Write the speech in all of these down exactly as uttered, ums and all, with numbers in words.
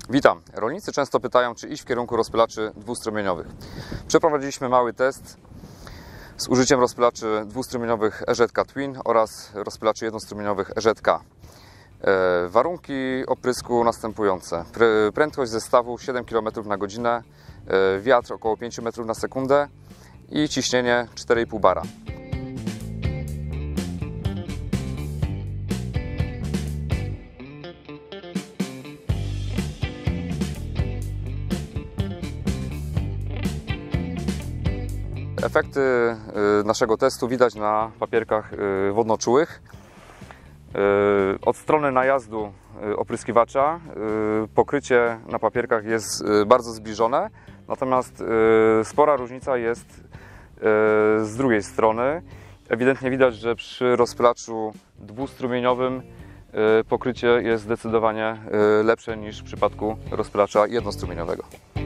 Witam. Rolnicy często pytają, czy iść w kierunku rozpylaczy dwustrumieniowych. Przeprowadziliśmy mały test z użyciem rozpylaczy dwustrumieniowych E Z K Twin oraz rozpylaczy jednostrumieniowych E Z K. E, warunki oprysku następujące. Prędkość zestawu siedem kilometrów na godzinę, e, wiatr około pięć metrów na sekundę i ciśnienie cztery i pół bara. Efekty naszego testu widać na papierkach wodnoczułych. Od strony najazdu opryskiwacza pokrycie na papierkach jest bardzo zbliżone, natomiast spora różnica jest z drugiej strony. Ewidentnie widać, że przy rozpylaczu dwustrumieniowym pokrycie jest zdecydowanie lepsze niż w przypadku rozpylacza jednostrumieniowego.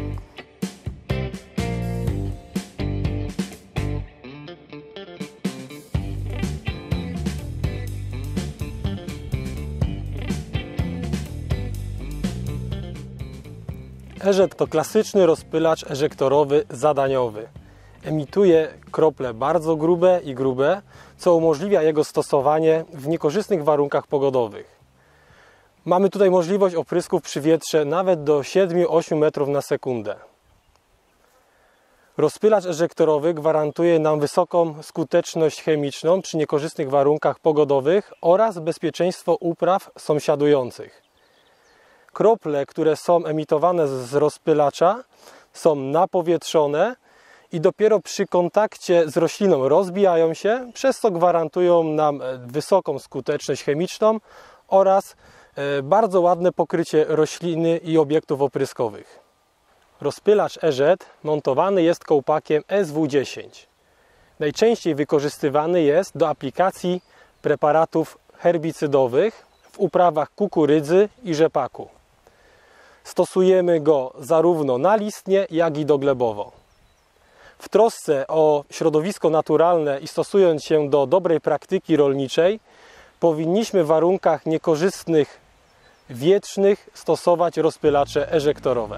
E Z to klasyczny rozpylacz eżektorowy zadaniowy. Emituje krople bardzo grube i grube, co umożliwia jego stosowanie w niekorzystnych warunkach pogodowych. Mamy tutaj możliwość oprysków przy wietrze nawet do siedem do ośmiu metrów na sekundę. Rozpylacz eżektorowy gwarantuje nam wysoką skuteczność chemiczną przy niekorzystnych warunkach pogodowych oraz bezpieczeństwo upraw sąsiadujących. Krople, które są emitowane z rozpylacza, są napowietrzone i dopiero przy kontakcie z rośliną rozbijają się, przez co gwarantują nam wysoką skuteczność chemiczną oraz bardzo ładne pokrycie rośliny i obiektów opryskowych. Rozpylacz E Z montowany jest kołpakiem S W dziesięć. Najczęściej wykorzystywany jest do aplikacji preparatów herbicydowych w uprawach kukurydzy i rzepaku. Stosujemy go zarówno nalistnie, jak i doglebowo. W trosce o środowisko naturalne i stosując się do dobrej praktyki rolniczej, powinniśmy w warunkach niekorzystnych, wietrznych stosować rozpylacze eżektorowe.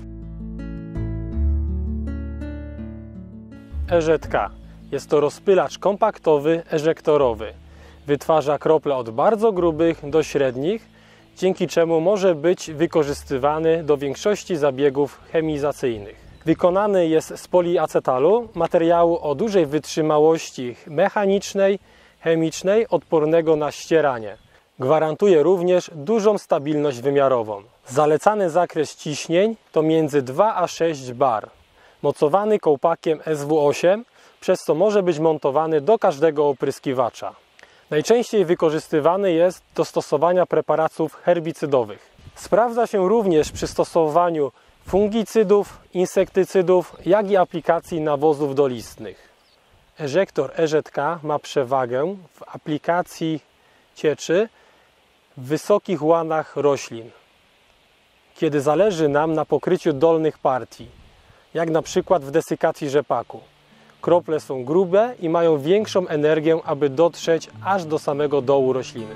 E Z K jest to rozpylacz kompaktowy, eżektorowy. Wytwarza krople od bardzo grubych do średnich, dzięki czemu może być wykorzystywany do większości zabiegów chemizacyjnych. Wykonany jest z poliacetalu, materiału o dużej wytrzymałości mechanicznej, chemicznej, odpornego na ścieranie. Gwarantuje również dużą stabilność wymiarową. Zalecany zakres ciśnień to między dwa a sześć bar. Mocowany kołpakiem S W osiem, przez co może być montowany do każdego opryskiwacza. Najczęściej wykorzystywany jest do stosowania preparatów herbicydowych. Sprawdza się również przy stosowaniu fungicydów, insektycydów, jak i aplikacji nawozów dolistnych. Eżektor E Z K ma przewagę w aplikacji cieczy w wysokich łanach roślin, kiedy zależy nam na pokryciu dolnych partii, jak na przykład w desykacji rzepaku. Krople są grube i mają większą energię, aby dotrzeć aż do samego dołu rośliny.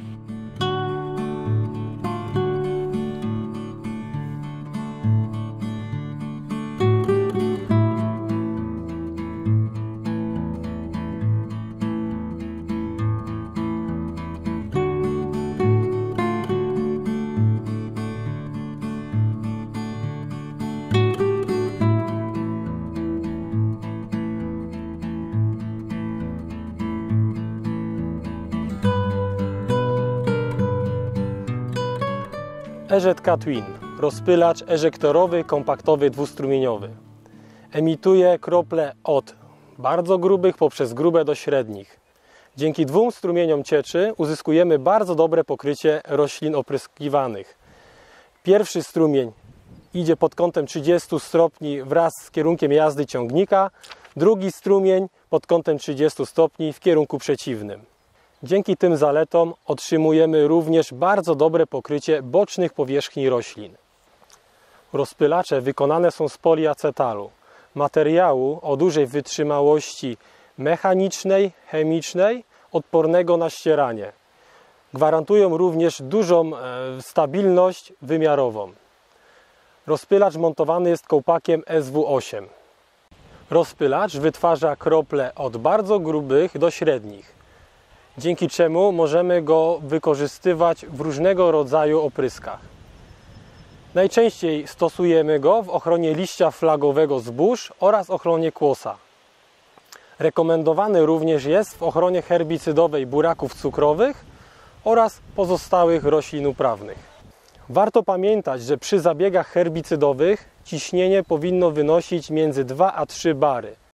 E Z K Twin, rozpylacz eżektorowy, kompaktowy, dwustrumieniowy. Emituje krople od bardzo grubych poprzez grube do średnich. Dzięki dwóm strumieniom cieczy uzyskujemy bardzo dobre pokrycie roślin opryskiwanych. Pierwszy strumień idzie pod kątem trzydziestu stopni wraz z kierunkiem jazdy ciągnika, drugi strumień pod kątem trzydziestu stopni w kierunku przeciwnym. Dzięki tym zaletom otrzymujemy również bardzo dobre pokrycie bocznych powierzchni roślin. Rozpylacze wykonane są z poliacetalu, materiału o dużej wytrzymałości mechanicznej, chemicznej, odpornego na ścieranie. Gwarantują również dużą stabilność wymiarową. Rozpylacz montowany jest kołpakiem S W osiem. Rozpylacz wytwarza krople od bardzo grubych do średnich, dzięki czemu możemy go wykorzystywać w różnego rodzaju opryskach. Najczęściej stosujemy go w ochronie liścia flagowego zbóż oraz ochronie kłosa. Rekomendowany również jest w ochronie herbicydowej buraków cukrowych oraz pozostałych roślin uprawnych. Warto pamiętać, że przy zabiegach herbicydowych ciśnienie powinno wynosić między dwa a trzy bary.